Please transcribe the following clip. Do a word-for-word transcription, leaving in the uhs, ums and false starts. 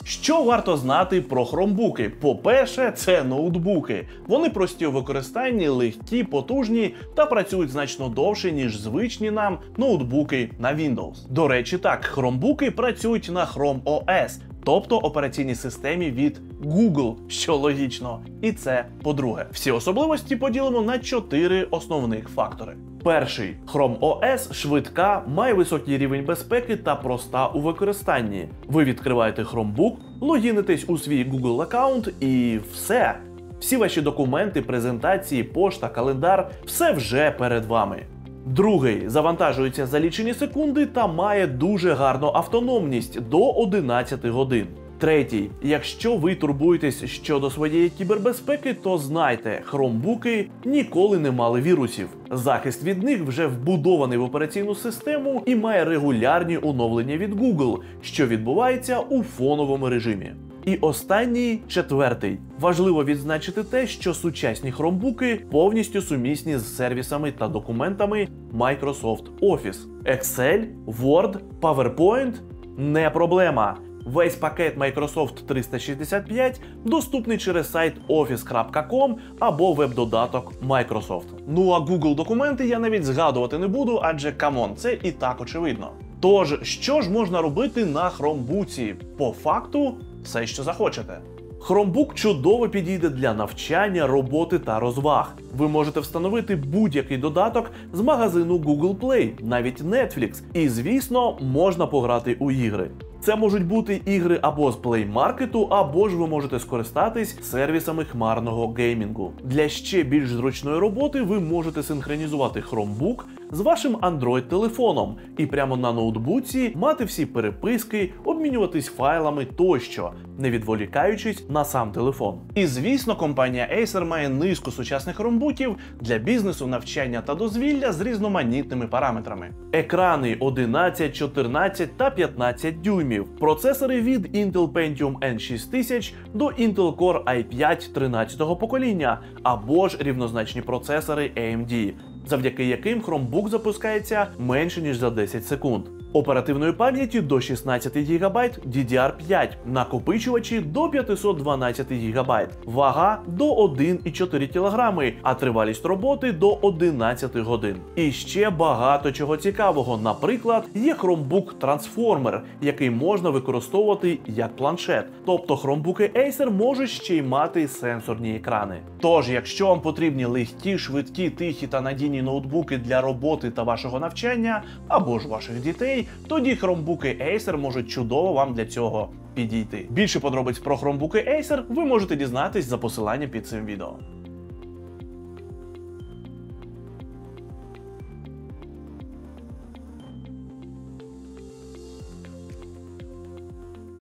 Що варто знати про хромбуки? По-перше, це ноутбуки. Вони прості у використанні, легкі, потужні та працюють значно довше, ніж звичні нам ноутбуки на Windows. До речі, так, хромбуки працюють на Chrome о ес, тобто операційній системі від Google, що логічно. І це по-друге. Всі особливості поділимо на чотири основних фактори. Перший. Chrome о ес швидка, має високий рівень безпеки та проста у використанні. Ви відкриваєте Chromebook, логінитесь у свій Google аккаунт і все. Всі ваші документи, презентації, пошта, календар – все вже перед вами. Другий. Завантажується за лічені секунди та має дуже гарну автономність – до одинадцяти годин. Третій. Якщо ви турбуєтесь щодо своєї кібербезпеки, то знайте, хромбуки ніколи не мали вірусів. Захист від них вже вбудований в операційну систему і має регулярні оновлення від Google, що відбувається у фоновому режимі. І останній, четвертий. Важливо відзначити те, що сучасні хромбуки повністю сумісні з сервісами та документами Microsoft Office. Excel, Word, PowerPoint – не проблема. Весь пакет Microsoft триста шістдесят п'ять доступний через сайт офіс крапка ком або веб-додаток Microsoft. Ну а Google документи я навіть згадувати не буду, адже камон, це і так очевидно. Тож, що ж можна робити на хромбуці? По факту, все, що захочете. Chromebook чудово підійде для навчання, роботи та розваг. Ви можете встановити будь-який додаток з магазину Google Play, навіть Netflix, і, звісно, можна пограти у ігри. Це можуть бути ігри або з Play Market, або ж ви можете скористатись сервісами хмарного геймінгу. Для ще більш зручної роботи ви можете синхронізувати Chromebook з вашим Android-телефоном і прямо на ноутбуці мати всі переписки, обмінюватись файлами тощо, не відволікаючись на сам телефон. І звісно, компанія Acer має низку сучасних хромбуків для бізнесу, навчання та дозвілля з різноманітними параметрами. Екрани одинадцять, чотирнадцять та п'ятнадцять дюймів, процесори від Intel Pentium ен шість тисяч до Intel Core ай п'ять тринадцятого покоління, або ж рівнозначні процесори ей ем ді, завдяки яким Chromebook запускається менше ніж за десять секунд. Оперативної пам'яті до шістнадцять гігабайт ді ді ар п'ять, накопичувачі до п'ятсот дванадцять гігабайт, вага до один і чотири кілограми, а тривалість роботи до одинадцяти годин. І ще багато чого цікавого. Наприклад, є Chromebook Transformer, який можна використовувати як планшет. Тобто хромбуки Acer можуть ще й мати сенсорні екрани. Тож, якщо вам потрібні легкі, швидкі, тихі та надійні ноутбуки для роботи та вашого навчання, або ж ваших дітей, тоді хромбуки Acer можуть чудово вам для цього підійти. Більше подробиць про хромбуки Acer ви можете дізнатись за посиланням під цим відео.